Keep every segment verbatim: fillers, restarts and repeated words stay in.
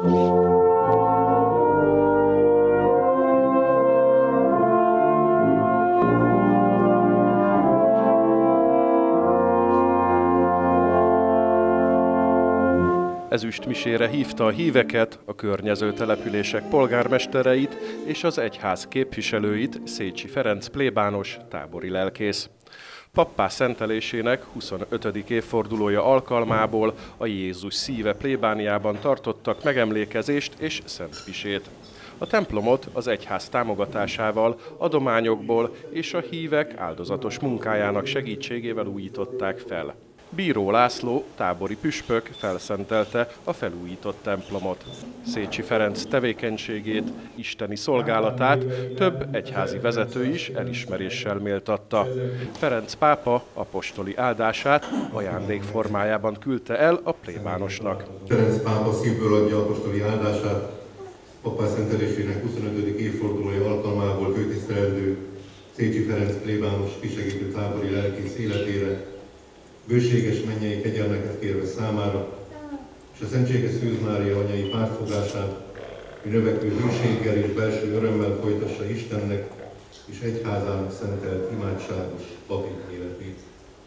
Ezüstmisére hívta a híveket, a környező települések polgármestereit és az egyház képviselőit Szécsi Ferenc plébános tábori lelkész. Pappá szentelésének huszonötödik évfordulója alkalmából a Jézus szíve plébániában tartottak megemlékezést és szentmisét. A templomot az egyház támogatásával, adományokból és a hívek áldozatos munkájának segítségével újították fel. Bíró László, tábori püspök felszentelte a felújított templomot. Szécsi Ferenc tevékenységét, isteni szolgálatát több egyházi vezető is elismeréssel méltatta. Ferenc pápa apostoli áldását ajándék formájában küldte el a plébánosnak. Ferenc pápa szívből adja apostoli áldását pappá szentelésének huszonötödik évfordulója alkalmából főtisztelendő Szécsi Ferenc plébános kisegítő tábori lelkész életére, bőséges mennyei kegyelmeket kérve számára, és a Szentséges Szűz Mária anyai pártfogását, hogy növekvő hűséggel és belső örömmel folytassa Istennek és egyházának szentelt imádságos papi életét.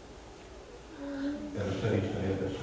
Isten értesen.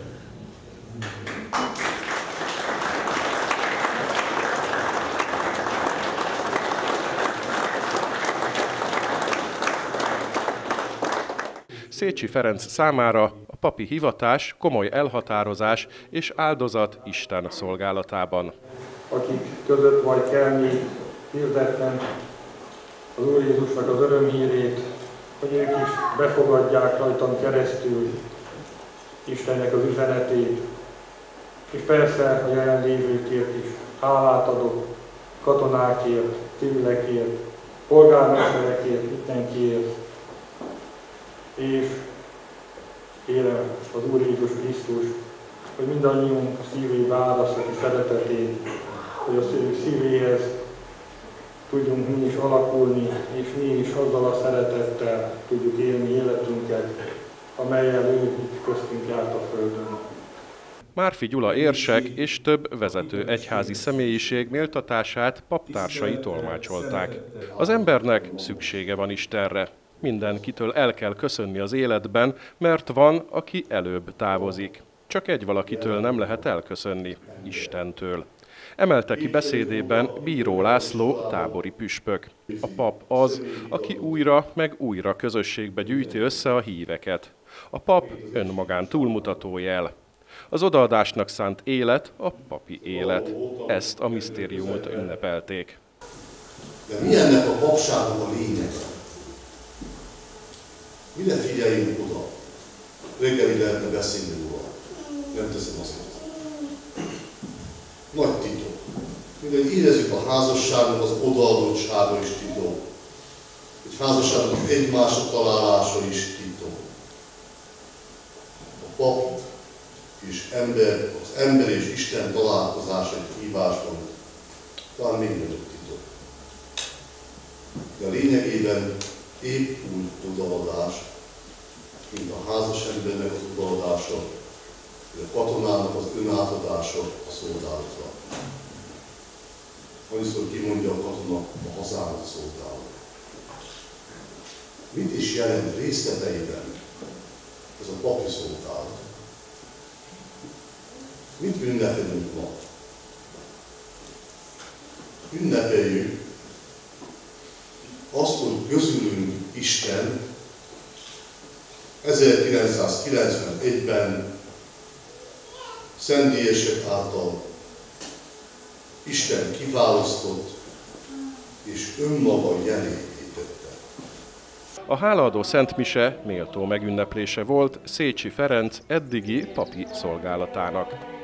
Szécsi Ferenc számára a papi hivatás komoly elhatározás és áldozat Isten szolgálatában. Akik között vagy kell még hirdetnem az Úr Jézusnak az örömhírét, hogy ők is befogadják rajtam keresztül Istennek az üzenetét, és persze a jelenlévőkért is hálát adok, katonákért, civilekért, polgármesterekért, mindenkiért, és kérem az Úr Jézus Krisztus, hogy mindannyiunk szívébe áldassa ki szeretetét, hogy a szívéhez tudjunk mi is alakulni, és mi is azzal a szeretettel tudjuk élni életünket, amellyel ő itt köztünk járt a földön. Márfi Gyula érsek és több vezető egyházi személyiség méltatását paptársai tolmácsolták. Az embernek szüksége van Istenre. Mindenkitől el kell köszönni az életben, mert van, aki előbb távozik. Csak egy valakitől nem lehet elköszönni, Istentől. Emelte ki beszédében Bíró László, tábori püspök. A pap az, aki újra meg újra közösségbe gyűjti össze a híveket. A pap önmagán túlmutató jel. Az odaadásnak szánt élet a papi élet. Ezt a misztériumot ünnepelték. De mi ennek a papságnak a lényege? Mire figyeljünk oda? Reggelig lehetne beszélni róla. Nem teszem azért. Nagy titok. Mindegy, érezzük a házasságnak az odaadottsága is titok. Egy házasságnak egymásra találása is titok. A pap és ember, az ember és Isten találkozása egy hívásban talán még nagyobb titok. De a lényegében épp úgy odaadás, mint a házas embernek az odaadása, vagy a katonának az önátadása a szolgálatra. Annyiszor kimondja a katona, a hazámat szolgálja. Mit is jelent részleteiben ez a papi szolgálat? Mit ünnepelünk ma? Ünnepeljük azt, hogy közülünk Isten ezerkilencszázkilencvenegyben szentdíjesek által Isten kiválasztott és önmaga jelét tette. A hálaadó szentmise méltó megünneplése volt Szécsi Ferenc eddigi papi szolgálatának.